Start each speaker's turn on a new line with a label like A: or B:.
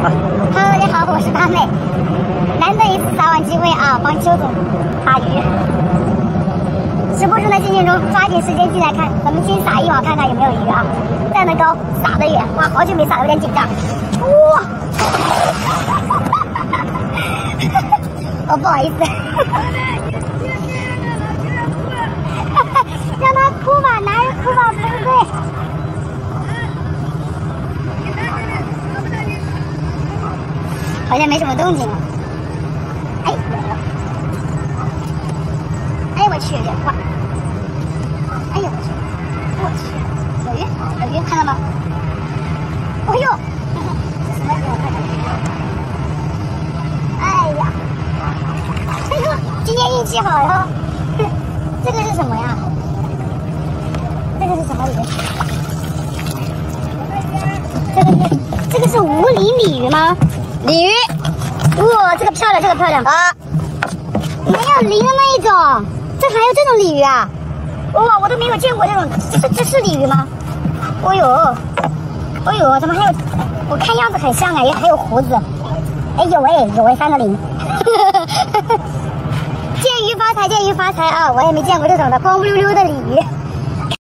A: Hello， 大家好，我是大妹，难得一次早晚机会啊，帮邱总打鱼。直播中的心情中，抓紧时间进来看，咱们先撒一网看看有没有鱼啊。站得高，撒得远，哇，好久没撒，有点紧张。哇！哦，不好意思。让他哭吧，男人哭吧，对不对？好像没什么动静了。哎，哎我去，哇！哎呦我去，有鱼，看到吗？哎呦，这什么鱼？我看看。哎呀，哎呦，今天运气好呀！这个是什么呀？这个是什么鱼？这个是无鳞鲤鱼吗？鲤鱼，哇，这个漂亮，这个漂亮啊！没有鳞的那一种，这还有这种鲤鱼啊！哇，我都没有见过这种，这是鲤鱼吗？哦呦，怎么还有？我看样子很像啊，也还有胡子。哎，有3个鳞。见鱼发财，见鱼发财啊！我也没见过这种的光溜溜的鲤鱼。